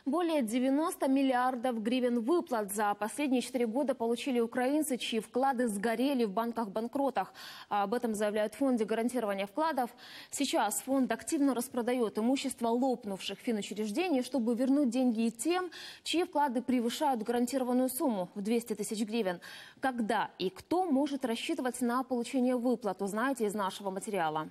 Более 90 миллиардов гривен выплат за последние 4 года получили украинцы, чьи вклады сгорели в банках-банкротах. Об этом заявляют в Фонде гарантирования вкладов. Сейчас фонд активно распродает имущество лопнувших финучреждений, чтобы вернуть деньги и тем, чьи вклады превышают гарантированную сумму в 200 тысяч гривен. Когда и кто может рассчитывать на получение выплат, узнаете из нашего материала.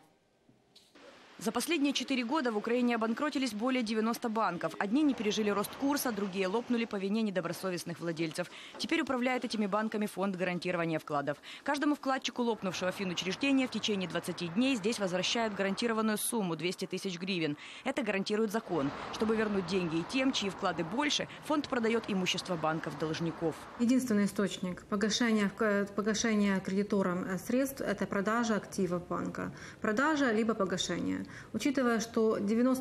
За последние 4 года в Украине обанкротились более 90 банков. Одни не пережили рост курса, другие лопнули по вине недобросовестных владельцев. Теперь управляет этими банками фонд гарантирования вкладов. Каждому вкладчику лопнувшего финучреждения в течение 20 дней здесь возвращают гарантированную сумму 200 тысяч гривен. Это гарантирует закон. Чтобы вернуть деньги и тем, чьи вклады больше, фонд продает имущество банков-должников. Единственный источник погашения кредиторам средств – это продажа активов банка. Продажа либо погашение. Учитывая, что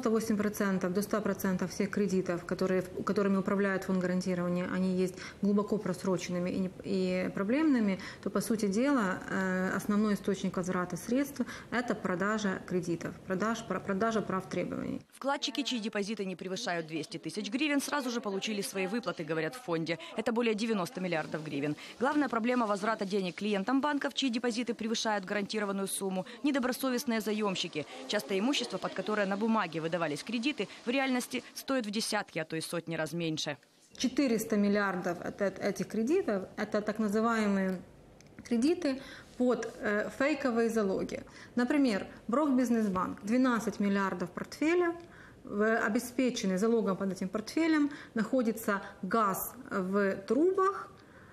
98% до 100% всех кредитов, которыми управляет фонд гарантирования, они есть глубоко просроченными и проблемными, то, по сути дела, основной источник возврата средств – это продажа кредитов, продажа прав требований. Вкладчики, чьи депозиты не превышают 200 тысяч гривен, сразу же получили свои выплаты, говорят в фонде. Это более 90 миллиардов гривен. Главная проблема возврата денег клиентам банков, чьи депозиты превышают гарантированную сумму – недобросовестные заемщики. Часто имущество, под которое на бумаге выдавались кредиты, в реальности стоит в десятки, а то и сотни раз меньше. 400 миллиардов этих кредитов – это так называемые кредиты под фейковые залоги. Например, Брокбизнесбанк – 12 миллиардов портфеля. Обеспеченный залогом под этим портфелем находится газ в трубах,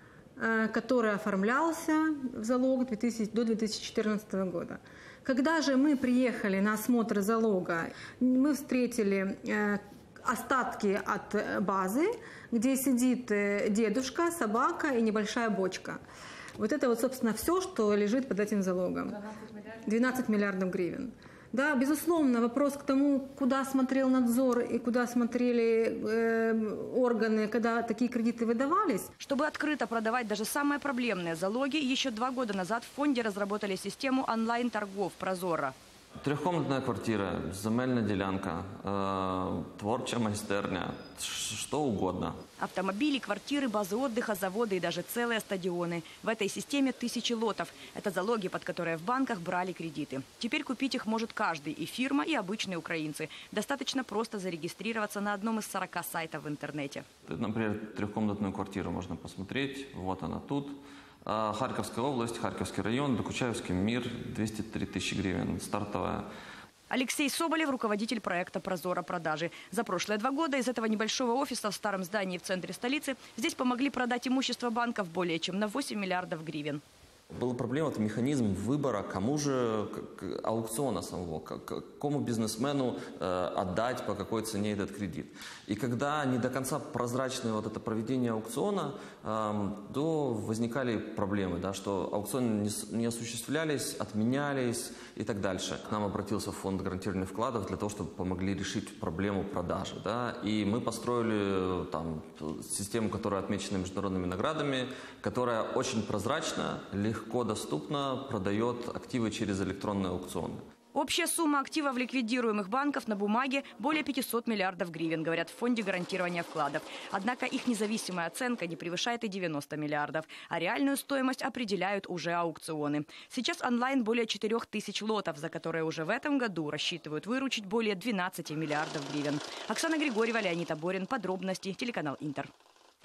который оформлялся в залог до 2014 года. Когда же мы приехали на осмотр залога, мы встретили остатки от базы, где сидит дедушка, собака и небольшая бочка. Вот это вот, собственно, все, что лежит под этим залогом. 12 миллиардов гривен. Да, безусловно, вопрос к тому, куда смотрел надзор и куда смотрели органы, когда такие кредиты выдавались. Чтобы открыто продавать даже самые проблемные залоги, еще 2 года назад в фонде разработали систему онлайн-торгов «Прозора». Трехкомнатная квартира, земельная делянка, творчая майстерня, что угодно. Автомобили, квартиры, базы отдыха, заводы и даже целые стадионы. В этой системе тысячи лотов. Это залоги, под которые в банках брали кредиты. Теперь купить их может каждый, и фирма, и обычные украинцы. Достаточно просто зарегистрироваться на одном из 40 сайтов в интернете. Например, трехкомнатную квартиру можно посмотреть, вот она тут. Харьковская область, Харьковский район, Докучаевский мир, 203 тысячи гривен, стартовая. Алексей Соболев – руководитель проекта «Прозора продажи». За прошлые 2 года из этого небольшого офиса в старом здании в центре столицы здесь помогли продать имущество банков более чем на 8 миллиардов гривен. Была проблема, это механизм выбора, кому же аукциона самого, какому бизнесмену отдать, по какой цене этот кредит. И когда не до конца прозрачное вот это проведение аукциона, то возникали проблемы, да, что аукционы не осуществлялись, отменялись и так дальше. К нам обратился фонд гарантирования вкладов для того, чтобы помогли решить проблему продажи. Да, и мы построили там систему, которая отмечена международными наградами, которая очень прозрачна, легко доступно продает активы через электронные аукционы. Общая сумма активов ликвидируемых банков на бумаге более 500 миллиардов гривен, говорят в фонде гарантирования вкладов. Однако их независимая оценка не превышает и 90 миллиардов, а реальную стоимость определяют уже аукционы. Сейчас онлайн более 4000 лотов, за которые уже в этом году рассчитывают выручить более 12 миллиардов гривен. Оксана Григорьева, Леонид Аборин. Подробности. Телеканал Интер.